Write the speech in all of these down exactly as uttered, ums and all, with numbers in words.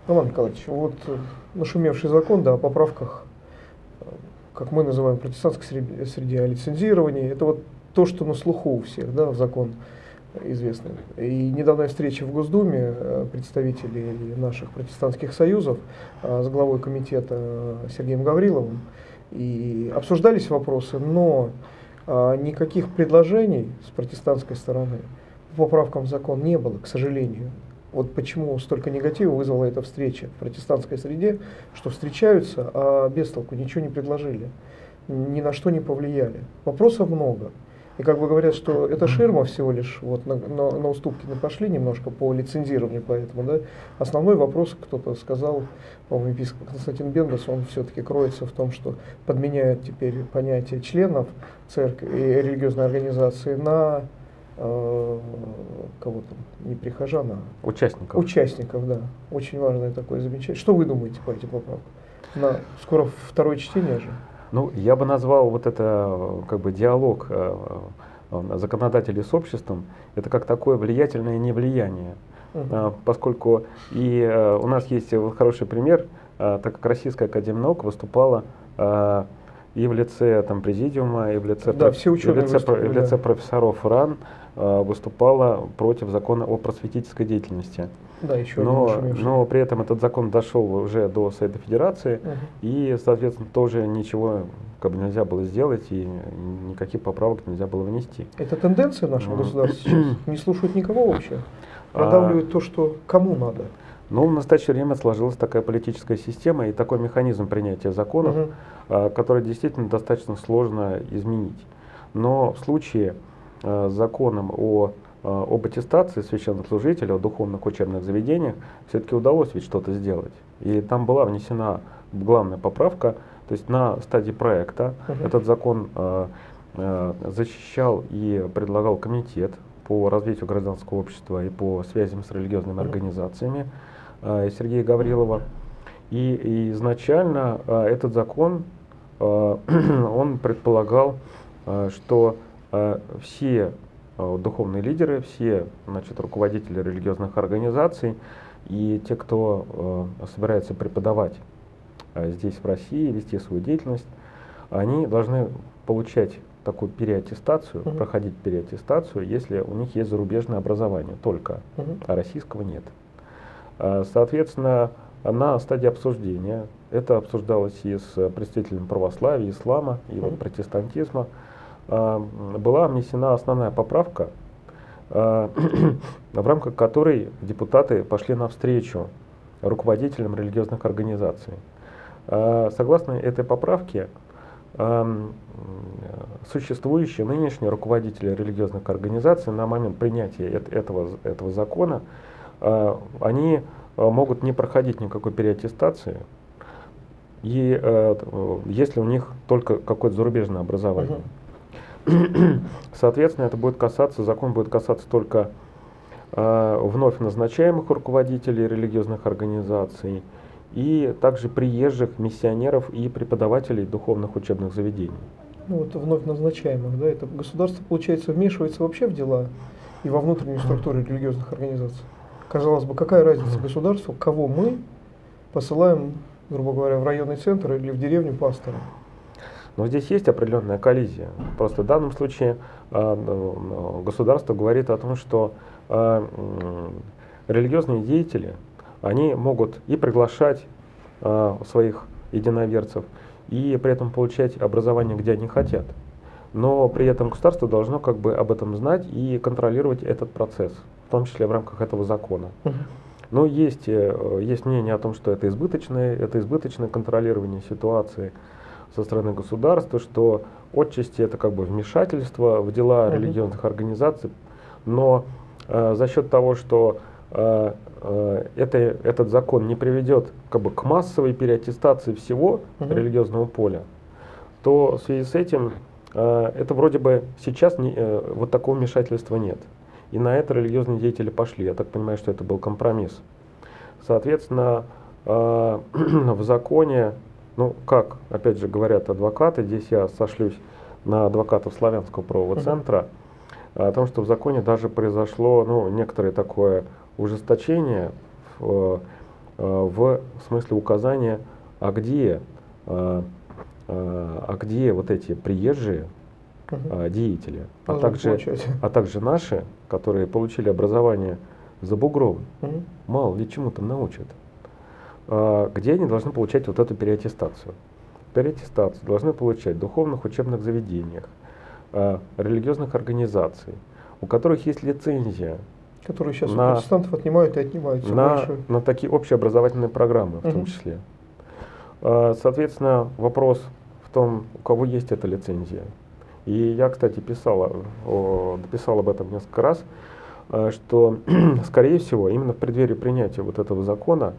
Роман Николаевич, вот нашумевший закон, да, о поправках, как мы называем, в протестантской среде, среде о лицензировании, это вот то, что на слуху у всех, да, закон известный. И недавняя встреча в Госдуме представителей наших протестантских союзов с главой комитета Сергеем Гавриловым, и обсуждались вопросы, но никаких предложений с протестантской стороны по поправкам в закон не было, к сожалению. Вот почему столько негатива вызвала эта встреча в протестантской среде, что встречаются, а без толку ничего не предложили, ни на что не повлияли. Вопросов много. И как бы говорят, что это ширма всего лишь, вот на, на, на уступки мы пошли немножко по лицензированию, поэтому, да, основной вопрос, кто-то сказал, по-моему, епископ Константин Бендас, он все-таки кроется в том, что подменяют теперь понятие членов церкви и религиозной организации на э, кого там, не прихожан, а участников. Участников, да. Очень важное такое замечание. Что вы думаете по этим поправкам? На, скоро второе чтение же. Ну, я бы назвал вот это как бы диалог э, э, законодателей с обществом, это как такое влиятельное невлияние. Uh-huh. э, поскольку и э, у нас есть хороший пример, э, так как Российская академия наук выступала э, и в лице там, президиума, и в лице, да, проф... все ученые и в лице, выступили, в лице да. профессоров РАН э, выступала против закона о просветительской деятельности. Да, еще но, но при этом этот закон дошел уже до Совета Федерации, uh-huh. и, соответственно, тоже ничего как бы нельзя было сделать, и никаких поправок нельзя было внести. Это тенденция в нашем uh-huh. государстве сейчас? Не слушают никого вообще? Продавливают а, то, что кому надо? Ну, в настоящее время сложилась такая политическая система и такой механизм принятия законов, uh-huh. а, который действительно достаточно сложно изменить. Но в случае а, с законом о об аттестации священнослужителей, о духовных учебных заведениях, все-таки удалось ведь что-то сделать. И там была внесена главная поправка, то есть на стадии проекта uh-huh. этот закон э, э, защищал и предлагал комитет по развитию гражданского общества и по связям с религиозными uh-huh. организациями э, Сергея Гаврилова. И, и изначально э, этот закон, э, он предполагал, э, что э, все духовные лидеры, все, значит, руководители религиозных организаций и те, кто э, собирается преподавать э, здесь, в России, вести свою деятельность, они должны получать такую переаттестацию, uh-huh. проходить переаттестацию, если у них есть зарубежное образование только, uh-huh. а российского нет. Э, соответственно, на стадии обсуждения, это обсуждалось и с представителями православия, ислама, и uh-huh. вот протестантизма, была внесена основная поправка, в рамках которой депутаты пошли навстречу руководителям религиозных организаций. Согласно этой поправке, существующие нынешние руководители религиозных организаций на момент принятия этого, этого закона, они могут не проходить никакой переаттестации, и если у них только какое-то зарубежное образование. Соответственно, это будет касаться, закон будет касаться только э, вновь назначаемых руководителей религиозных организаций и также приезжих миссионеров и преподавателей духовных учебных заведений. Ну, вот вновь назначаемых, да, это государство, получается, вмешивается вообще в дела и во внутреннюю структуру религиозных организаций. Казалось бы, какая разница государству, кого мы посылаем, грубо говоря, в районный центр или в деревню пастора? Но здесь есть определенная коллизия. Просто в данном случае э, государство говорит о том, что э, религиозные деятели, они могут и приглашать э, своих единоверцев, и при этом получать образование, где они хотят. Но при этом государство должно как бы об этом знать и контролировать этот процесс, в том числе в рамках этого закона. Uh-huh. Но есть, есть мнение о том, что это избыточное, это избыточное контролирование ситуации со стороны государства, что отчасти это как бы вмешательство в дела uh-huh. религиозных организаций, но э, за счет того, что э, э, это, этот закон не приведет как бы к массовой переаттестации всего uh-huh. религиозного поля, то в связи с этим э, это вроде бы сейчас не, э, вот такого вмешательства нет. И на это религиозные деятели пошли. Я так понимаю, что это был компромисс. Соответственно, э, в законе, ну, как, опять же, говорят адвокаты, здесь я сошлюсь на адвокатов Славянского правового центра, о том, что в законе даже произошло, ну, некоторое такое ужесточение в, в смысле указания, а где, а где вот эти приезжие угу. деятели, а также, а также наши, которые получили образование за бугром, угу. мало ли чему там научат, где они должны получать вот эту переаттестацию. Переаттестацию должны получать в духовных учебных заведениях, религиозных организаций, у которых есть лицензия. Которые сейчас на, у протестантов отнимают и отнимают. На, на такие общеобразовательные программы, в угу. том числе. Соответственно, вопрос в том, у кого есть эта лицензия. И я, кстати, писал, написал об этом несколько раз, что, скорее всего, именно в преддверии принятия вот этого закона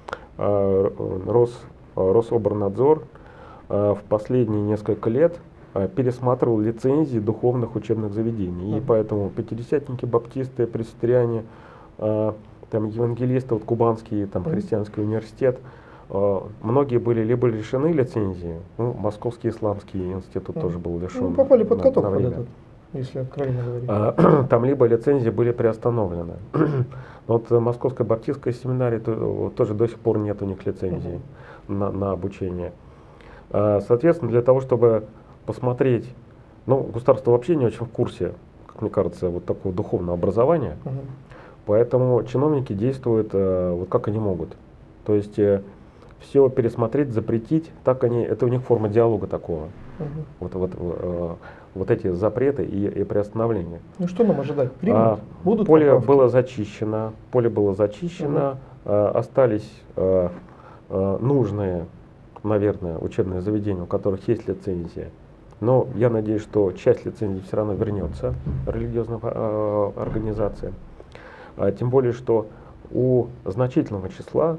Рос, Рособорнадзор в последние несколько лет пересматривал лицензии духовных учебных заведений. Mm-hmm. И поэтому пятидесятники, баптисты, пресвитериане, там, евангелисты, вот, Кубанский там, mm-hmm. христианский университет, многие были либо лишены лицензии, ну, Московский исламский институт mm-hmm. тоже был лишен. Ну, попали под каток, на, на под этот, если откровенно говорить. А, там либо лицензии были приостановлены. Вот Московская баптистская семинария то, тоже до сих пор нет у них лицензии mm-hmm. на, на обучение. А, соответственно, для того, чтобы посмотреть, ну, государство вообще не очень в курсе, как мне кажется, вот такого духовного образования, угу. поэтому чиновники действуют э, вот как они могут. То есть э, все пересмотреть, запретить, так они, это у них форма диалога такого. Угу. Вот, вот, э, вот эти запреты и, и приостановления. Ну что нам ожидать? Примут? А, Будут поле поправки? было зачищено, поле было зачищено, угу. э, остались э, э, нужные, наверное, учебные заведения, у которых есть лицензия. Но я надеюсь, что часть лицензий все равно вернется религиозным э, организациям. А, тем более, что у значительного числа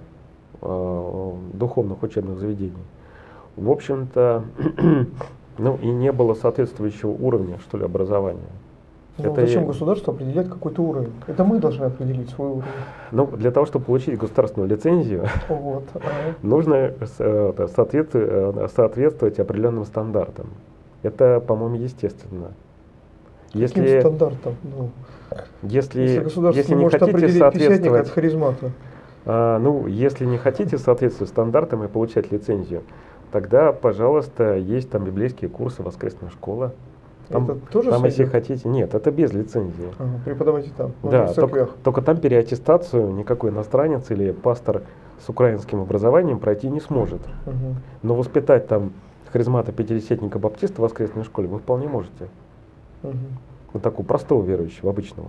э, духовных учебных заведений, в общем-то, ну и не было соответствующего уровня, что ли, образования. Ну, это зачем и... государство определять какой-то уровень? Это мы должны определить свой уровень. Ну, для того, чтобы получить государственную лицензию, вот, ага. нужно соответствовать, соответствовать определенным стандартам. Это, по-моему, естественно. Каким если, стандартом? Ну, если, если государство если не не может хотите определить соответствовать от харизмата. А, ну, если не хотите соответствовать стандартам и получать лицензию, тогда, пожалуйста, есть там библейские курсы, воскресная школа. Там, это тоже там если хотите, нет, это без лицензии. Ага, преподавайте там. Да, только, только там переаттестацию никакой иностранец или пастор с украинским образованием пройти не сможет. Угу. Но воспитать там харизмата пятидесятника баптиста в воскресной школе вы вполне можете. Угу. Вот такого простого верующего, обычного.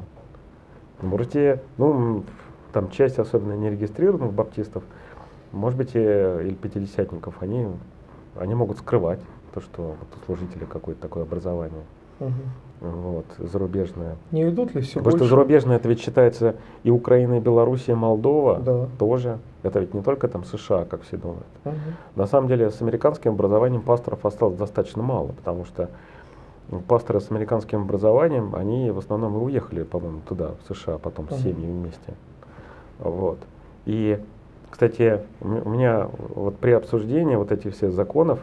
Можете, ну, там часть, особенно нерегистрированных баптистов, может быть, или пятидесятников, они, они могут скрывать то, что вот у служителя какое-то такое образование. Угу. Вот, зарубежное. Не ведут ли все Потому больше? Что зарубежное, это ведь считается и Украина, и Белоруссия, и Молдова да. тоже. Это ведь не только там США, как все думают. Угу. На самом деле с американским образованием пасторов осталось достаточно мало, потому что пасторы с американским образованием, они в основном и уехали, по-моему, туда, в США, потом с угу. семьями вместе. Вот. И, кстати, у меня вот при обсуждении вот этих всех законов,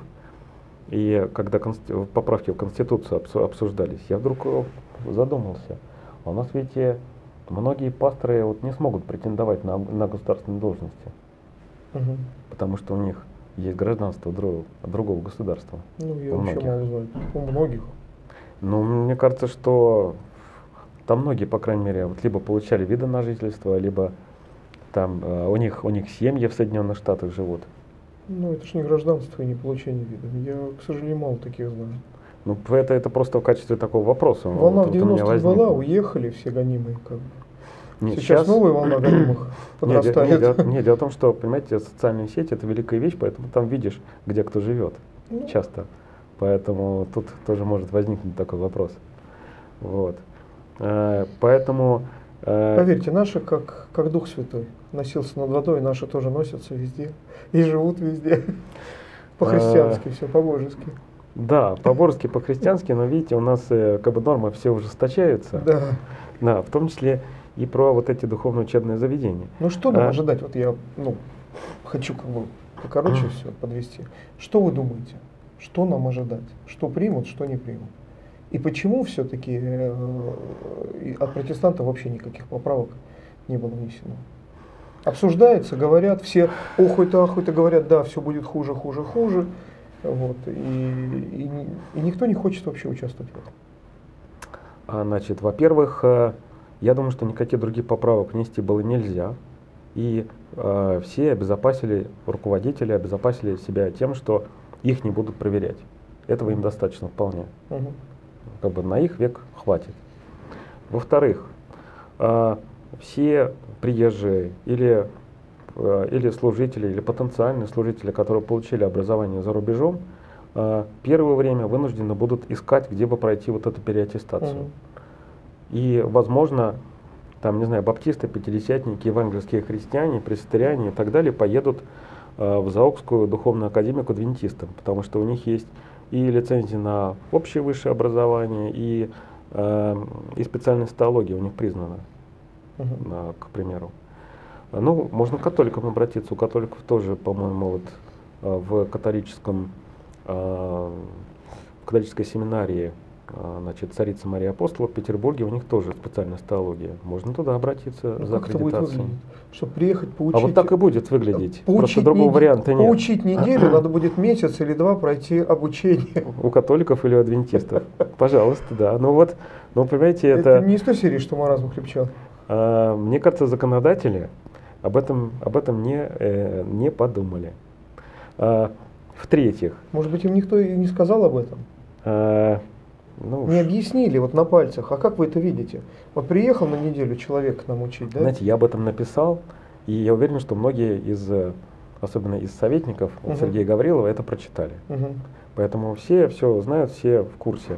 и когда поправки в Конституцию обсуждались, я вдруг задумался, а у нас ведь многие пасторы вот не смогут претендовать на, на государственные должности, угу. потому что у них есть гражданство другого, другого государства. Ну, я вообще мало знаю, у многих. Ну, мне кажется, что там многие, по крайней мере, вот либо получали виды на жительство, либо там э, у них у них семьи в Соединенных Штатах живут. Ну, это же не гражданство и не получение вида. Я, к сожалению, мало таких знаю. Ну, это, это просто в качестве такого вопроса. Волна вот, в девяностых была, уехали все гонимые. Как бы. Нет, сейчас, сейчас новая волна гонимых подрастает. Нет, нет, нет, дело в том, что, понимаете, социальные сети — это великая вещь, поэтому там видишь, где кто живет ну. часто. Поэтому тут тоже может возникнуть такой вопрос. Вот. Э, поэтому... Э, Поверьте, наши, как, как Дух Святой, носился над водой, наши тоже носятся везде и живут везде. По-христиански, все по-божески. Да, по-божески, по-христиански, но видите, у нас э, как бы нормы все ужесточаются. Да. Да, в том числе и про вот эти духовно-учебные заведения. Ну что нам а? ожидать? Вот я ну, хочу как бы покороче все подвести. Что вы думаете? Что нам ожидать? Что примут, что не примут? И почему все-таки э, от протестантов вообще никаких поправок не было внесено? Обсуждается, говорят, все охуют, ахуют и говорят, да, все будет хуже, хуже, хуже. Вот, и, и, и никто не хочет вообще участвовать в этом. А, значит, во-первых, я думаю, что никаких других поправок внести было нельзя. И э, все обезопасили, руководители обезопасили себя тем, что их не будут проверять. Этого им достаточно вполне. Угу. Как бы на их век хватит. Во-вторых, э, все приезжие или, э, или служители, или потенциальные служители, которые получили образование за рубежом, э, первое время вынуждены будут искать, где бы пройти вот эту переаттестацию. Угу. И, возможно, там, не знаю, баптисты, пятидесятники, евангельские христиане, пресвитериане и так далее поедут э, в Заокскую духовную академию к адвентистам, потому что у них есть и лицензии на общее высшее образование, и, э, и специальность теологии у них признана, uh-huh. э, к примеру. Ну, можно к католикам обратиться, у католиков тоже, по-моему, вот, э, в католическом, э, в католической семинарии, значит, царица Мария Апостола в Петербурге, у них тоже специальность теология. Можно туда обратиться ну, за аккредитацией. Чтобы приехать, поучить. А вот так и будет выглядеть. Поучить Просто другого нед... варианта нет. Поучить неделю, надо будет месяц или два пройти обучение. У католиков или у адвентистов. Пожалуйста, да. Ну вот, ну понимаете, это... Это не из той серии, что маразм хлебчат. Мне кажется, законодатели об этом, об этом не, не подумали. В-третьих... Может быть, им никто и не сказал об этом? Ну, не объяснили вот на пальцах, а как вы это видите? Вот приехал на неделю человек к нам учить, да? Знаете, я об этом написал, и я уверен, что многие из, особенно из советников uh-huh. Сергея Гаврилова, это прочитали. Uh-huh. Поэтому все все знают, все в курсе.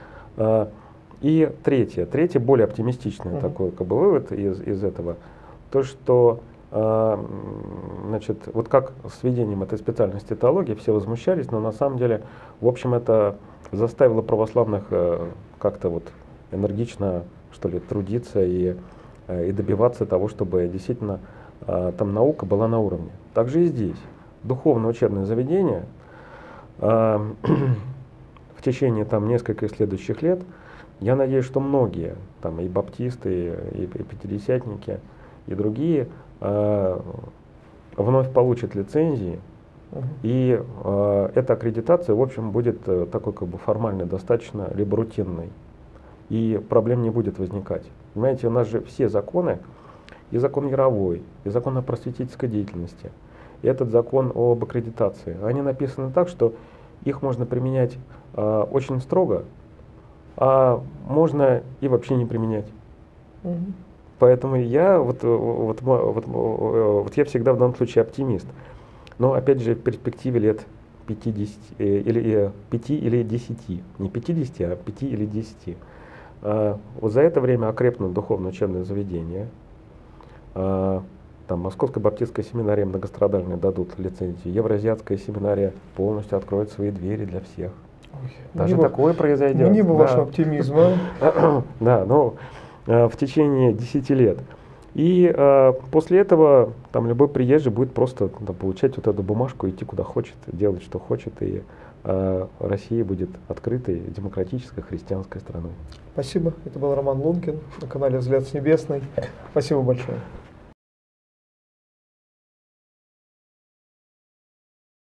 И третье, третье более оптимистичный uh-huh. такой как бы вывод из, из этого, то, что значит, вот как с введением этой специальности теологии все возмущались, но на самом деле, в общем, это заставило православных э, как-то вот энергично, что ли, трудиться и, э, и добиваться того, чтобы действительно э, там наука была на уровне. Также и здесь. Духовное учебное заведение э, в течение там нескольких следующих лет, я надеюсь, что многие, там и баптисты, и, и пятидесятники, и другие, э, вновь получат лицензии. Uh-huh. И э, эта аккредитация, в общем, будет э, такой как бы формальной, достаточно, либо рутинной. И проблем не будет возникать. Понимаете, у нас же все законы, и закон Яровой, и закон о просветительской деятельности, и этот закон об аккредитации, они написаны так, что их можно применять э, очень строго, а можно и вообще не применять. Uh-huh. Поэтому я, вот, вот, вот, вот, вот я всегда в данном случае оптимист. Но опять же в перспективе лет пятидесяти, э, или, пяти или десяти, не пятидесяти, а пяти или десяти. Э, вот за это время окрепнут духовное учебное заведение. Э, там Московская баптистская семинария многострадальная дадут лицензию. Евразиатская семинария полностью откроет свои двери для всех. Ой, Даже мне такое бы, произойдет. Мне бы да. вашего оптимизма. Да, но э, в течение десяти лет. И э, после этого там любой приезжий будет просто там, получать вот эту бумажку, идти куда хочет, делать что хочет, и э, Россия будет открытой, демократической, христианской страной. Спасибо. Это был Роман Лункин на канале «Взгляд с небесной». Спасибо большое.